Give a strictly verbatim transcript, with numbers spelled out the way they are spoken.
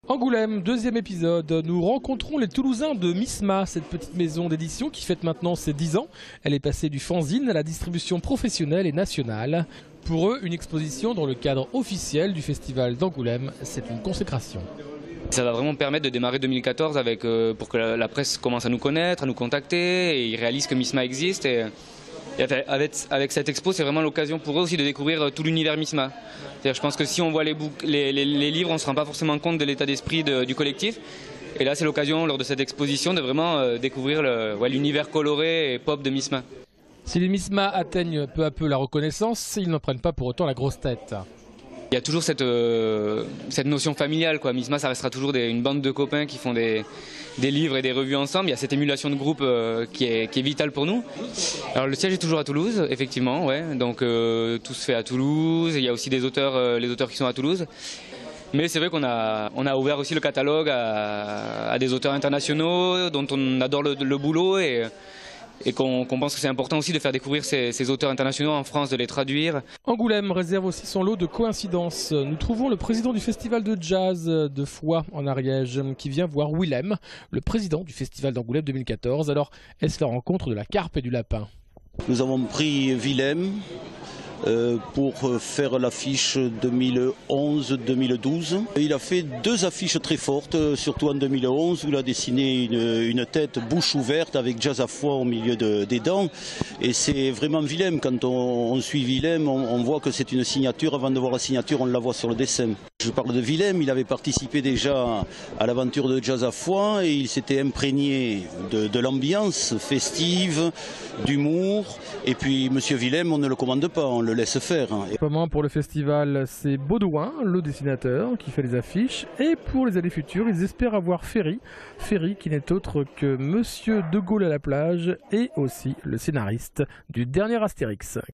Angoulême, deuxième épisode, nous rencontrons les Toulousains de Misma, cette petite maison d'édition qui fête maintenant ses dix ans. Elle est passée du fanzine à la distribution professionnelle et nationale. Pour eux, une exposition dans le cadre officiel du festival d'Angoulême, c'est une consécration. Ça va vraiment permettre de démarrer deux mille quatorze avec, euh, pour que la, la presse commence à nous connaître, à nous contacter, et ils réalisent que Misma existe. Et, et avec, avec cette expo, c'est vraiment l'occasion pour eux aussi de découvrir tout l'univers Misma. Je pense que si on voit les, les, les, les livres, on ne se rend pas forcément compte de l'état d'esprit de, du collectif. Et là, c'est l'occasion, lors de cette exposition, de vraiment euh, découvrir l'univers ouais, coloré et pop de Misma. Si les Misma atteignent peu à peu la reconnaissance, ils n'en prennent pas pour autant la grosse tête. Il y a toujours cette, euh, cette notion familiale, quoi. Misma, ça restera toujours des, une bande de copains qui font des, des livres et des revues ensemble. Il y a cette émulation de groupe euh, qui, est, qui est vitale pour nous. Alors le siège est toujours à Toulouse, effectivement, ouais. Donc euh, tout se fait à Toulouse. Il y a aussi des auteurs, euh, les auteurs qui sont à Toulouse. Mais c'est vrai qu'on a, on a ouvert aussi le catalogue à, à des auteurs internationaux dont on adore le, le boulot et et qu'on qu'on pense que c'est important aussi de faire découvrir ces, ces auteurs internationaux en France, de les traduire. Angoulême réserve aussi son lot de coïncidences. Nous trouvons le président du festival de jazz de Foix en Ariège qui vient voir Willem, le président du festival d'Angoulême deux mille quatorze. Alors, est-ce la rencontre de la carpe et du lapin? Nous avons pris Willem euh, pour faire l'affiche deux mille onze deux mille douze. Il a fait deux affiches très fortes, surtout en deux mille onze, où il a dessiné une, une tête bouche ouverte avec Jazz à Foix au milieu de, des dents. Et c'est vraiment Willem. Quand on, on suit Willem, on, on voit que c'est une signature. Avant de voir la signature, on la voit sur le dessin. Je parle de Willem, il avait participé déjà à l'aventure de Jazz à Foix et il s'était imprégné de, de l'ambiance festive, d'humour. Et puis Monsieur Willem, on ne le commande pas, on le laisse faire. Pour le festival, c'est Baudouin, le dessinateur, qui fait les affiches. Et pour les années futures, ils espèrent avoir Ferry. Ferry qui n'est autre que Monsieur De Gaulle à la plage et aussi le scénariste du dernier Astérix.